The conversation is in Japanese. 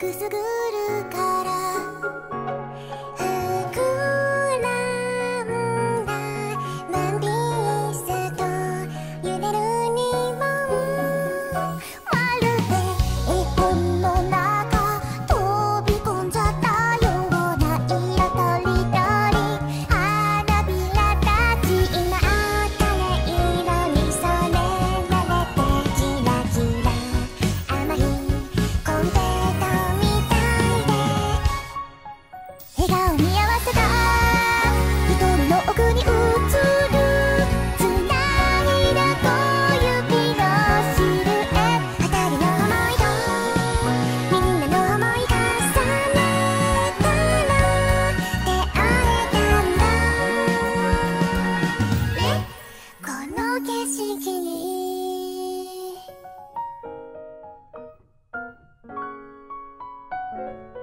くすぐるから膨らんだワンピースと揺れるリボン、まるで絵本の中飛び込んじゃったような色とりどり、花びらたち今明るい色に染められてキラキラ甘いコンペイトーみたいで、笑顔に合わせた瞳の奥に映るつないだ小指のシルエット、二人の想いとみんなの想い重ねたら出会えたんだね、この景色に